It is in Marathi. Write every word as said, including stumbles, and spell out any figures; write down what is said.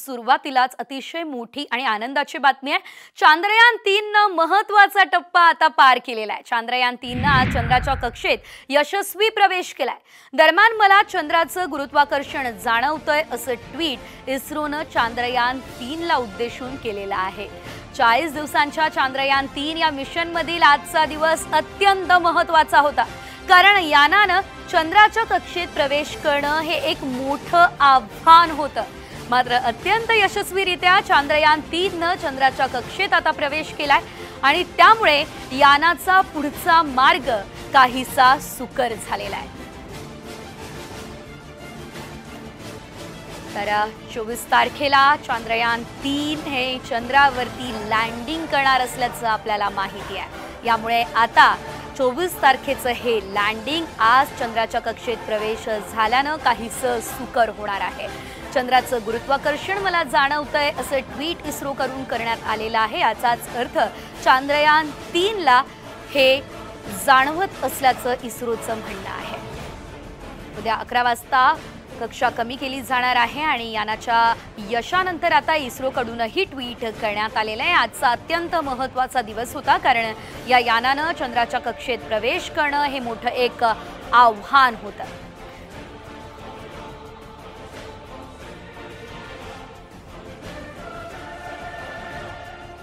सुरुवातीलाच अतिशय मोठी आणि आनंदाची बातमी आहे। चांद्रयान तीन न महत्त्वाचा टप्पा आता पार केलेला आहे। चांद्रयान तीन ने चंद्राच्या कक्षेत यशस्वी प्रवेश केलाय। दरम्यान मला चंद्राचं गुरुत्वाकर्षण जाणवतंय असं ट्वीट इस्रोनं चांद्रयान तीन ला उद्देशून केलेलं आहे। चाळीस दिवसांच्या चांद्रयान तीन या मिशन मधील आजचा दिवस अत्यंत महत्त्वाचा होता, कारण यानानं चंद्राच्या कक्षेत प्रवेश करणं हे एक मोठं आव्हान होतं। मात्र अत्यंत यशस्वीरित्या चांद्रयान तीन ने चंद्राच्या कक्षेत आता प्रवेश केलाय आणि त्यामुळे यानाचा पुढचा मार्ग काहीसा सुकर झालेला आहे। तर चोवीस तारखेला चांद्रयान तीन हे चंद्रावरती लँडिंग करणार असल्याचं आपल्याला माहिती आहे। यामुळे आता चोवीस तारखेचं हे लँडिंग आज चंद्राच्या कक्षेत प्रवेश झाल्यानं काहीसं सुकर होणार आहे। चंद्राचं गुरुत्वाकर्षण मला जाणवतंय असं ट्वीट इस्रो करून करण्यात आलेलं आहे। याचाच अर्थ चांद्रयान तीन ला हे जाणवत असल्याचं इस्रोचं म्हणणं आहे। उद्या अकरा वाजता कक्षा कमी केली जाणार आहे आणि यानाच्या यशानंतर आता इस्रोकडूनही ट्वीट करण्यात आलेलं आहे। आजचा अत्यंत महत्त्वाचा दिवस होता, कारण या यानानं चंद्राच्या कक्षेत प्रवेश करणं हे मोठं एक आव्हान होतं।